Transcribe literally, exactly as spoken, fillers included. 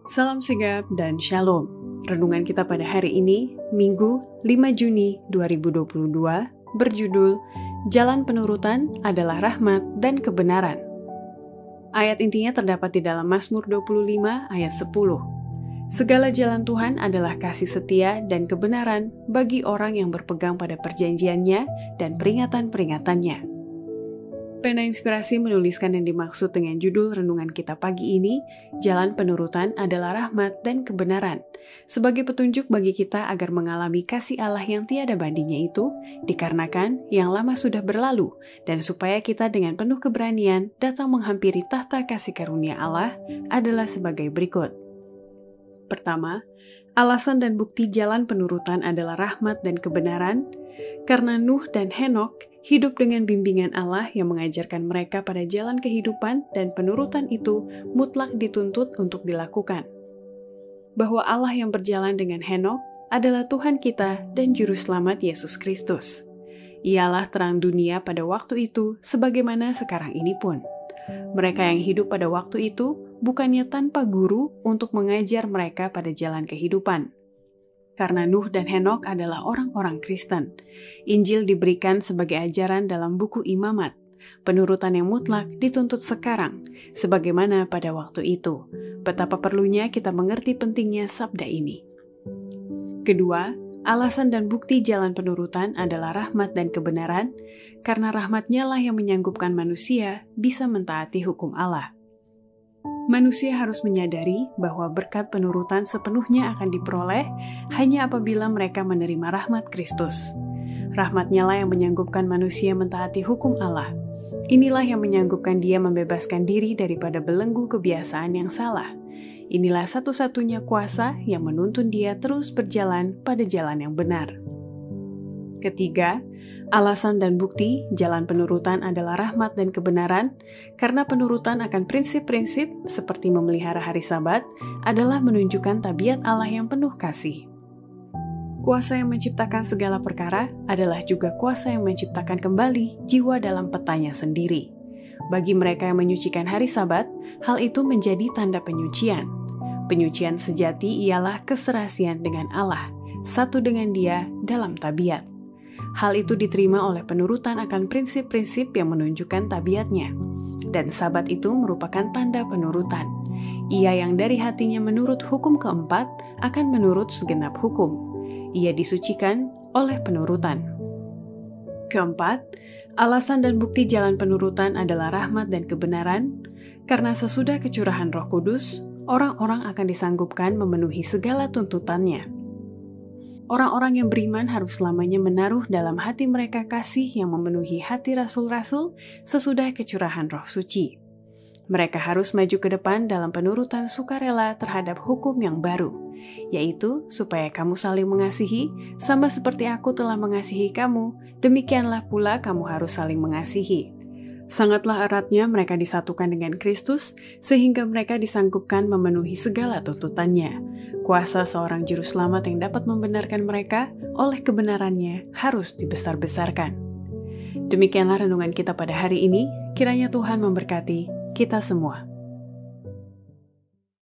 Salam sigap dan shalom. Renungan kita pada hari ini, Minggu lima Juni dua ribu dua puluh dua, berjudul Jalan Penurutan adalah Rahmat dan Kebenaran. Ayat intinya terdapat di dalam Mazmur dua puluh lima ayat sepuluh. Segala jalan Tuhan adalah kasih setia dan kebenaran bagi orang yang berpegang pada perjanjiannya dan peringatan-peringatannya. Pena Inspirasi menuliskan yang dimaksud dengan judul renungan kita pagi ini, Jalan Penurutan adalah Rahmat dan Kebenaran, sebagai petunjuk bagi kita agar mengalami kasih Allah yang tiada bandingnya itu, dikarenakan yang lama sudah berlalu, dan supaya kita dengan penuh keberanian datang menghampiri tahta kasih karunia Allah adalah sebagai berikut. Pertama, alasan dan bukti jalan penurutan adalah rahmat dan kebenaran, karena Nuh dan Henokh hidup dengan bimbingan Allah yang mengajarkan mereka pada jalan kehidupan, dan penurutan itu mutlak dituntut untuk dilakukan. Bahwa Allah yang berjalan dengan Henokh adalah Tuhan kita dan Juru Selamat Yesus Kristus. Ialah terang dunia pada waktu itu sebagaimana sekarang ini pun. Mereka yang hidup pada waktu itu bukannya tanpa guru untuk mengajar mereka pada jalan kehidupan. Karena Nuh dan Henokh adalah orang-orang Kristen, Injil diberikan sebagai ajaran dalam buku Imamat. Penurutan yang mutlak dituntut sekarang, sebagaimana pada waktu itu. Betapa perlunya kita mengerti pentingnya sabda ini. Kedua, alasan dan bukti jalan penurutan adalah rahmat dan kebenaran, karena rahmatnya lah yang menyanggupkan manusia bisa mentaati hukum Allah. Manusia harus menyadari bahwa berkat penurutan sepenuhnya akan diperoleh hanya apabila mereka menerima rahmat Kristus. Rahmatnya lah yang menyanggupkan manusia mentaati hukum Allah. Inilah yang menyanggupkan dia membebaskan diri daripada belenggu kebiasaan yang salah. Inilah satu-satunya kuasa yang menuntun dia terus berjalan pada jalan yang benar. Ketiga, alasan dan bukti jalan penurutan adalah rahmat dan kebenaran, karena penurutan akan prinsip-prinsip seperti memelihara hari Sabat adalah menunjukkan tabiat Allah yang penuh kasih. Kuasa yang menciptakan segala perkara adalah juga kuasa yang menciptakan kembali jiwa dalam petanya sendiri. Bagi mereka yang menyucikan hari Sabat, hal itu menjadi tanda penyucian. Penyucian sejati ialah keserasian dengan Allah, satu dengan Dia dalam tabiat. Hal itu diterima oleh penurutan akan prinsip-prinsip yang menunjukkan tabiatnya. Dan Sabat itu merupakan tanda penurutan. Ia yang dari hatinya menurut hukum keempat akan menurut segenap hukum. Ia disucikan oleh penurutan. Keempat, alasan dan bukti jalan penurutan adalah rahmat dan kebenaran, karena sesudah kecurahan Roh Kudus, orang-orang akan disanggupkan memenuhi segala tuntutannya. Orang-orang yang beriman harus selamanya menaruh dalam hati mereka kasih yang memenuhi hati rasul-rasul sesudah kecurahan Roh Suci. Mereka harus maju ke depan dalam penurutan sukarela terhadap hukum yang baru, yaitu supaya kamu saling mengasihi, sama seperti aku telah mengasihi kamu, demikianlah pula kamu harus saling mengasihi. Sangatlah eratnya mereka disatukan dengan Kristus, sehingga mereka disanggupkan memenuhi segala tuntutannya. Kuasa seorang juru selamat yang dapat membenarkan mereka oleh kebenarannya harus dibesar-besarkan. Demikianlah renungan kita pada hari ini, kiranya Tuhan memberkati kita semua.